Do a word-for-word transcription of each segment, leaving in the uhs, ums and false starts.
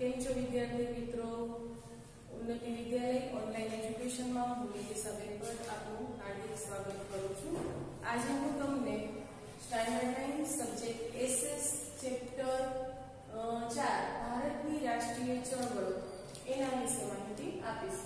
કેમ છો વિદ્યાર્થી મિત્રો? ઉન્નતિ વિદ્યાલય ઓનલાઈન એજ્યુકેશનમાં હું નિકેશાબેન ભટ્ટ આપનું હાર્દિક સ્વાગત કરું છું. આજે હું તમને standard nine subject SS chapter ચાર ભારતની રાષ્ટ્રીય ચળવળો એના વિશે માહિતી આપીશ.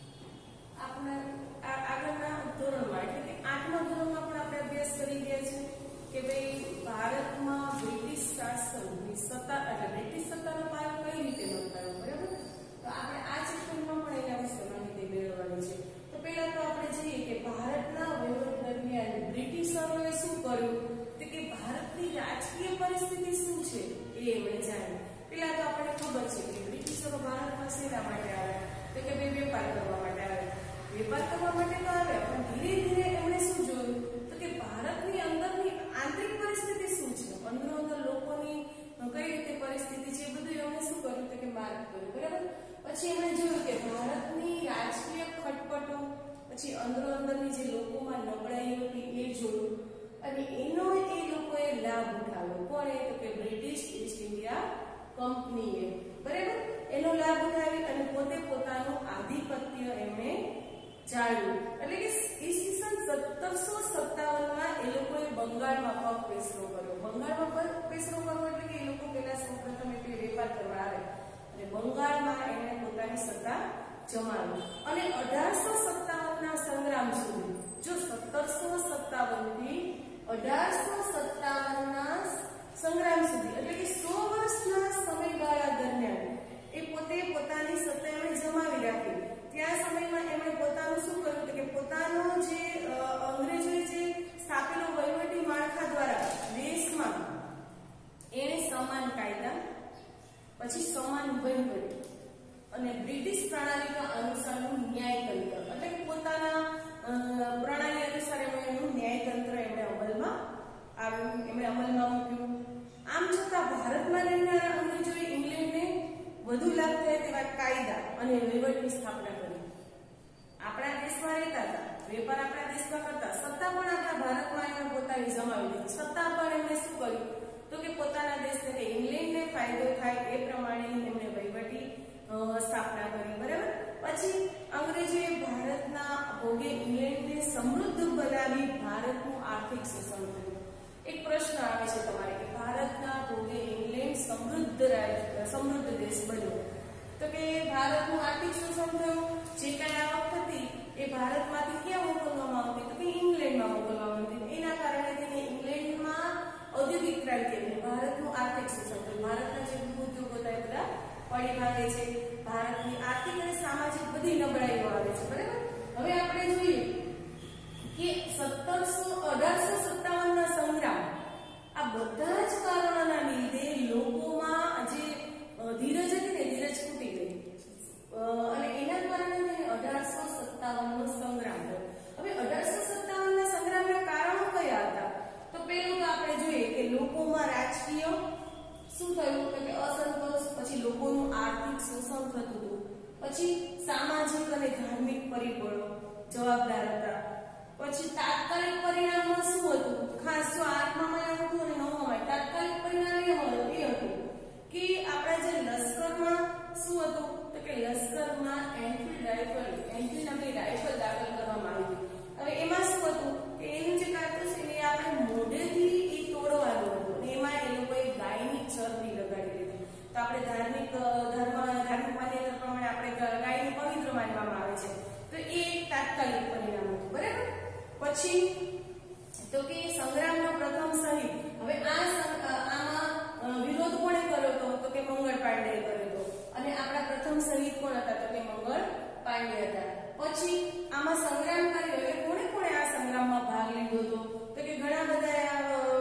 આપણા આગળના ધોરણમાં એટલે કે આઠમા ધોરણમાં પણ આપણે અભ્યાસ કરી ગયા છે કે ભાઈ ભારતમાં બ્રિટિશ શાસનની સત્તા એટલે બ્રિટિશ સત્તાનો પાયો કઈ રીતે નોંધાયો, બરાબર? તો આપણે આ ચેપ્ટરમાં પણ એના વિશે માહિતી મેળવવાની છે. તો પહેલા તો આપણે જોઈએ કે ભારતના વહીવટ દરમિયાન બ્રિટિશરોએ શું કર્યું, તો કે ભારતની રાજકીય પરિસ્થિતિ શું છે એ એમણે જાણ્યું. પહેલા તો આપણને ખબર છે કે બ્રિટિશરો ભારતમાં શેના માટે આવ્યા, તો કે ભાઈ વેપાર કરવા માટે આવ્યા. વેપાર કરવા માટે તો આવ્યા, પણ ધીરે ધીરે એમણે શું જોયું તો કે ભારતની અંદરની આંતરિક પરિસ્થિતિ શું છે, અંદરો અંદર લોકોની કઈ રીતે પરિસ્થિતિ છે, એ બધું એમણે શું કર્યું તો કે માર્ક કર્યું, બરાબર? પછી એમણે જોયું કે ભારતની રાજકીય ખટપટો, પછી અંદરો અંદરની જે લોકોમાં નબળાઈઓ હતી એ જોયું અને એનો એ લોકોએ લાભ ઉઠાવ્યો. કોણે? તો કે બ્રિટિશ ઈસ્ટ ઇન્ડિયા કંપનીએ, બરાબર? એનો લાભ ઉઠાવી અને પોતે પોતાનું આધિપત્ય એમણે જાળવ્યું. એટલે કે ઈસવીસન સત્તરસો સત્તાવન માં એ લોકોએ બંગાળમાં પગ પેસરો કર્યો. બંગાળમાં પગ પેસરો કરવો એટલે કે એ લોકો પહેલા સૌપ્રથમ એટલે વેપાર કરવા આવે અને બંગાળમાં એમણે પોતાની સત્તા જમાવી અને અઢારસો સત્તાવન ના સંગ્રામ સુધી, જો સત્તરસો સત્તાવન થી અઢારસો સત્તાવન ના સંગ્રામ સુધી એટલે કે સો વર્ષના સમયગાળા દરમિયાન એ પોતે પોતાની સત્તા એમણે જમાવી રાખી. ત્યાં સમયમાં એમણે પોતાનું શું કર્યું કે પોતાનો જે અંગ્રેજોએ જે સ્થાપેલો વહીવટી માળખા દ્વારા દેશમાં એણે સમાન કાયદા, પછી સમાન વહીવટ અને બ્રિટિશ પ્રણાલીના અનુસારનું ન્યાયતંત્ર એટલે કે પોતાના પ્રણાલી અનુસાર એમનું ન્યાયતંત્ર એમણે અમલમાં આવ્યું, એમણે અમલમાં મૂક્યું. આમ છતાં ભારતમાં રહેનારા અંગ્રેજોએ ઇંગ્લેન્ડને વધુ લાભ થાય તેવા કાયદા અને વહીવટની સ્થાપના કરી. આપણા દેશમાં રહેતા હતા, વેપાર આપણા દેશમાં કરતા, સત્તા પણ આપણા ભારતમાં એમણે પોતાની જમાવી લીધી. છતાં પણ એમણે શું કર્યું તો કે પોતાના દેશને કે ઇંગ્લેન્ડને ફાયદો થાય એ પ્રમાણેની એમણે વહીવટી સ્થાપના કરી, બરાબર? પછી અંગ્રેજોએ ભારતના ભોગે ઇંગ્લેન્ડને સમૃદ્ધ બનાવી ભારતનું આર્થિક શોષણ કર્યું. એક પ્રશ્ન આવે છે તમારે કે ભારતના ભોગે ઇંગ્લેન્ડ સમૃદ્ધ સમૃદ્ધ દેશ બન્યો, તો કે ભારતનું આર્થિક શોષણ થયું. જે કાંઈ આવક હતી એ ભારતમાંથી ક્યાં મોકલવામાં આવતી તો કે ઇંગ્લેન્ડમાં મોકલવામાં આવતી. એના કારણે તેને ઇંગ્લેન્ડમાં ઔદ્યોગિક ક્રાંતિ અને ભારતનું આર્થિક શોષણ થયું. ભારતના જે ઉદ્યોગો હતા એ બધા પડી ભાગે છે. ભારતની આર્થિક અને સામાજિક બધી નબળાઈઓ આવે છે, બરાબર? હવે આપણે જોઈએ કે સત્તરસો અઢારસો સત્તાવન ના સંગ્રામ, આ બધા જ કારણોના લીધે લોકોમાં જે ધીરજ હતી ને ધીરજ તૂટી ગઈ અને એના કારણે અઢારસો સત્તાવન નો સંગ્રામ થયો. હવે અઢારસો સત્તાવન ના સંગ્રામના કારણો કયા હતા? તો પહેલું તો આપણે જોઈએ કે લોકોમાં રાજકીય શું થયું કે અસંતોષ, પછી લોકોનું આર્થિક શોષણ થતું હતું, પછી સામાજિક અને ધાર્મિક પરિબળો જવાબદાર હતા. પછી તાત્કાલિક પરિણામમાં શું હતું? ખાસ જો આઠમા હતું અને નવમા તાત્કાલિક પરિણામ એ હતું કે આપણા જે લશ્કરમાં શું હતું તો કે લશ્કરમાં એન્ફિલ્ડ રાઇફલ એન્ફિલ્ડ નામની રાઇફલ દાખલ કરવામાં આવી હતી. હવે એમાં શું હતું કે એનું જે કારતૂસ છે એ આપણે મોઢેથી એ તોડવાનું હતું અને એમાં એ લોકોએ ગાયની ચરબી લગાડી દીધી. તો આપણે ધાર્મિક ધર્મ ધાર્મિક માન્યતા પ્રમાણે આપણે ગાયને પવિત્ર માનવામાં આવે છે, તો એ એક તાત્કાલિક પરિણામ હતું, બરાબર? પછી તો કે સંગ્રામનો પ્રથમ શહીદ, હવે આ આમાં વિરોધ કોણે કર્યો હતો તો કે મંગળ પાંડેએ કર્યો હતો અને આપણા પ્રથમ શહીદ કોણ હતા તો કે મંગળ પાંડે હતા. પછી આમાં સંગ્રામકારીઓ એટલે કોણે કોણે આ સંગ્રામમાં ભાગ લીધો હતો તો કે ઘણા બધા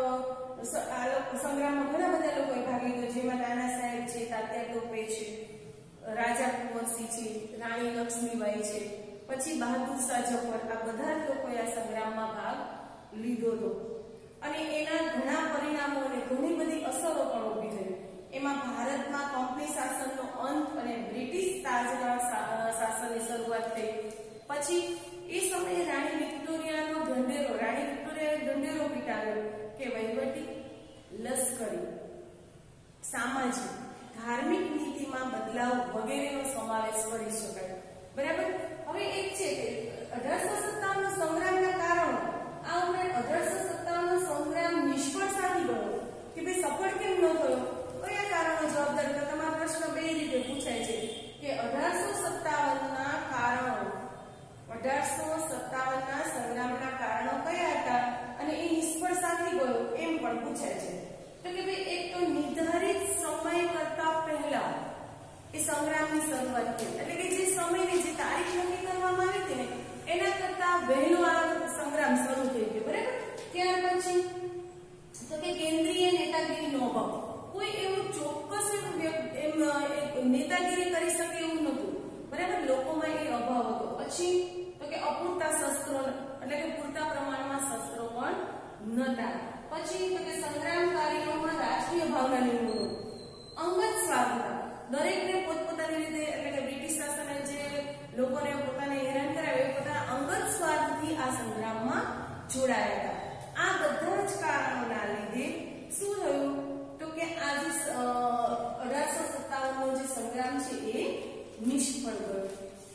આ સંગ્રામમાં ઘણા બધા લોકોએ ભાગ લીધો, જેમાં નાના સાહેબ છે, તાત્યા ટોપે છે, રાજા કુંવરસિંહ છે, રાણી લક્ષ્મીબાઈ છે, પછી બહાદુર શાહ જફર, આ બધા જ લોકોએ આ સંગ્રામમાં ભાગ લીધો હતો અને એના ઘણા પરિણામો અને ઘણી બધી અસરો પણ ઊભી થઈ. એમાં ભારતમાં કંપની શાસનનો અંત અને બ્રિટિશ તાજના શાસનની શરૂઆત થઈ. પછી એ સમયે રાણી વિક્ટોરિયાનો ઢંઢેરો રાણી વિક્ટોરિયાએ ઢંઢેરો પીટાવ્યો કે વહીવટી, લશ્કરી, સામાજિક ધાર્મિક નીતિમાં બદલાવ વગેરેનો સમાવેશ કરી શકાય. બરાબર. હવે એક છે કે અઢારસો સત્તાવન સંગ્રામના કારણો. આ ઉપરાંત અઢારસો સત્તાવન સંગ્રામ નિષ્ફળ સાબિત થયો કે ભાઈ સફળ કેમ ન થયો, કયા કારણો જવાબદાર હતા? તમારો પ્રશ્ન બે રીતે પૂછાય છે કે અઢારસો સત્તાવન ના કારણો, અઢારસો સત્તાવન ના સંગ્રામના કારણો કયા હતા અને એ નિષ્ફળ સાબિત ગયો એમ પણ પૂછાય છે. તો કે ભાઈ એક તો નિર્ધારિત સમય કરતા પહેલા એ સંગ્રામની શરૂઆત થઈ, એટલે કે જે સમયની જે તારીખ નક્કી કરવામાં આવી હતી ને એના કરતા વહેલો આ સંગ્રામ શરૂ થઈ ગયો. બરાબર. ત્યાર પછી તો કે કેન્દ્રીય નેતાગીરીનો અભાવ. કોઈ એવું ચોક્કસ એમ નેતાગીરી કરી શકે એવું નહોતું. બરાબર. લોકોમાં એ અભાવ હતો. પછી તો કે અપૂરતા શસ્ત્રો, એટલે કે પૂરતા પ્રમાણમાં શસ્ત્રો પણ નહોતા. પછી તો કે સંગ્રામકારીઓમાં રાષ્ટ્રીય ભાવનાની ઉણપ, અંગત સ્વાર્થતા. દરેકને પોતપોતાની રીતે, એટલે કે બ્રિટિશ શાસને જે લોકોને પોતાને હેરાન કરાવે પોતાના અંગત સ્વાર્થથી આ સંગ્રામમાં જોડાયા હતા. આ બધા જ કારણોના લીધે શું થયું તો કે આ જે અઢારસો સત્તાવન નો જે સંગ્રામ છે એ નિષ્ફળ ગયો.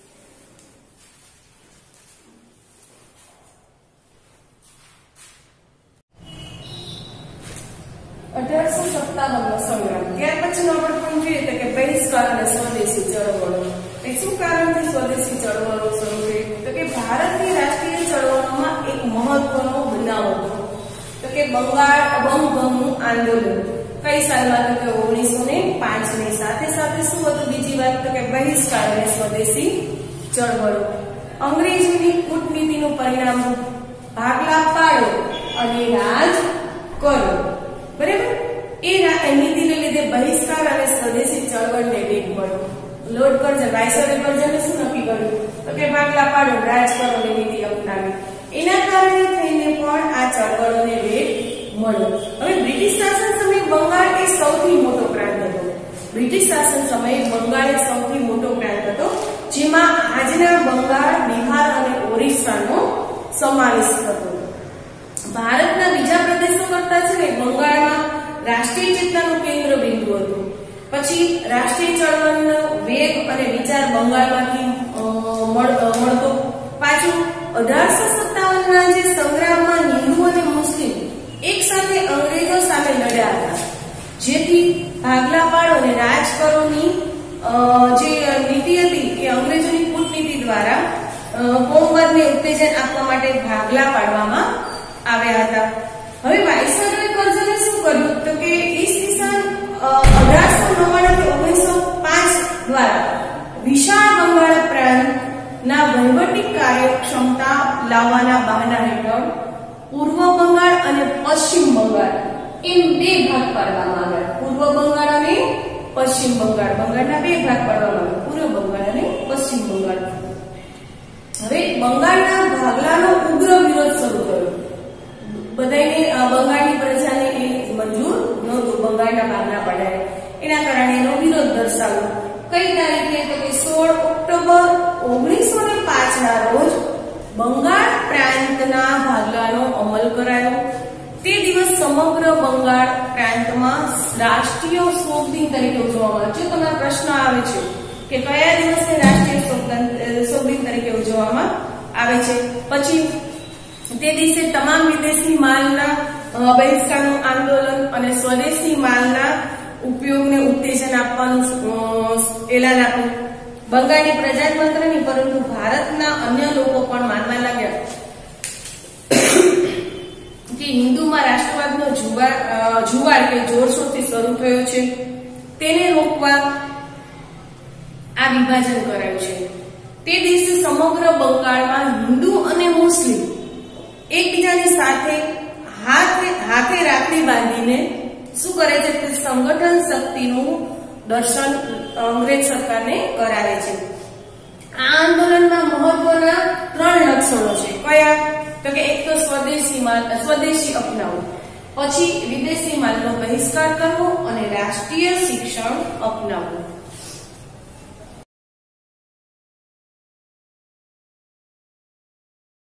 અઢારસો સત્તાવન નો સંગ્રામ. ત્યાર પછીનો આપણે પણ જોઈએ તો કે બહિષ્કાર અને સ્વદેશી ચળવળો. એ શું કારણથી સ્વદેશી ચળવળો શરૂ થઈ? તો કે ભારતની રાષ્ટ્રીય ચળવળોમાં એક મહત્વનો બનાવ હતો તો કે બંગાળ અભંગનું આંદોલન. કઈ સાલમાં? તો કે ઓગણીસો ને પાંચ ની. સાથે સાથે શું હતું બીજી વાત? તો કે બહિષ્કાર અને સ્વદેશી ચળવળો. અંગ્રેજોની કૂટનીતિનું પરિણામ ભાગલા પાડો અને રાજ કરો. બરાબર. એ નીતિને લીધે બહિષ્કાર અને સ્વદેશી ચળવળને વેગ મળ્યો. લોર્ડ કર્જન, વાઇસરોય કર્જને શું નક્કી કર્યું? તો કે ભાગલા પાડો, રાજ કરોની નીતિ અપનાવી. એના કારણે થઈને પણ આ ચળવળોને વેગ મળ્યો. હવે બ્રિટિશ શાસન સમયે બંગાળ એ સૌથી મોટો પ્રાંત હતો. બ્રિટિશ શાસન સમયે બંગાળ એ સૌથી મોટો પ્રાંત હતો, જેમાં આજના બંગાળ, બિહાર અને ઓરિસ્સાનો સમાવેશ થતો. ભારતના બીજા પ્રદેશો કરતા છે ને બંગાળમાં રાષ્ટ્રીય ચેતનાનું કેન્દ્ર બિંદુ હતું. પછી રાષ્ટ્રીય ચળવળનો વેગ અને વિચાર બંગાળમાંથી મળતો. પાછું અઢારસો સત્તાવન ના જે સંગ્રામમાં હિન્દુ અને મુસ્લિમ એક સાથે અંગ્રેજો સામે લડ્યા હતા, જેથી ભાગલા પાડો અને રાજ કરોની જે નીતિ હતી એ અંગ્રેજોની કૂટનીતિ દ્વારા કોમવાદને ઉત્તેજન આપવા માટે ભાગલા પાડવામાં આવ્યા હતા. હવે વાઇસરોય કર્જને શું કર્યું તો કે ઈસવીસન અઢારસો નવ્વાણું થી ઓગણીસો પાંચ દ્વારા વિશાળ બંગાળ પ્રાંતના વહીવટી કાર્યક્ષમતા લાવવાના બહાના હેઠળ પૂર્વ બંગાળ અને પશ્ચિમ બંગાળ એમ બે ભાગ પાડવામાં આવ્યા. પૂર્વ બંગાળ અને પશ્ચિમ બંગાળ, બંગાળના બે ભાગ પાડવામાં આવ્યા, પૂર્વ બંગાળ અને પશ્ચિમ બંગાળ. હવે બંગાળના ભાગલાનો ઉગ્ર વિરોધ શરૂ થયો. બધાને બંગાળની પ્રજાને એ મંજૂર નહોતું બંગાળના ભાગલા પાડ્યા. એના કારણે એનો વિરોધ દર્શાવ્યો. કઈ તારીખે? તો કે સોળ ઓક્ટોબર ઓગણીસો ને પાંચ ના રોજ બંગાળ પ્રાંતના ભાગલાનો અમલ કરાયો. તે દિવસ સમગ્ર બંગાળ પ્રાંતમાં રાષ્ટ્રીય શોક દિન તરીકે ઉજવવામાં આવે છે. જો તમારો પ્રશ્ન આવે છે કે કયા દિવસને રાષ્ટ્રીય શોક દિન તરીકે ઉજવવામાં આવે છે, પછી તે દિવસે તમામ વિદેશી માલના બહિષ્કારનું આંદોલન અને સ્વદેશી માલના ઉપયોગને ઉત્તેજન આપવાનું એલાન આપ્યું. બંગાળની પ્રજા જ માત્ર નહીં પરંતુ ભારતના અન્ય લોકો પણ માનવા લાગ્યા કે હિન્દુમાં રાષ્ટ્રવાદનો જુવાળ જુવાળ કે જોરશોરથી શરૂ થયો છે. તેને રોકવા આ વિભાજન કરાયું છે. તે દિવસે સમગ્ર બંગાળમાં હિન્દુ અને મુસ્લિમ એકબીજાની સાથે હાથે હાથે રાખડી બાંધીને શું કરે છે? તે સંગઠન શક્તિનું દર્શન અંગ્રેજ સરકારને કરાવે છે. આ આંદોલનમાં મહત્વના ત્રણ લક્ષણો છે. કયા? તો કે એક તો સ્વદેશી માલ સ્વદેશી અપનાવવું, પછી વિદેશી માલનો બહિષ્કાર કરવો અને રાષ્ટ્રીય શિક્ષણ અપનાવવું.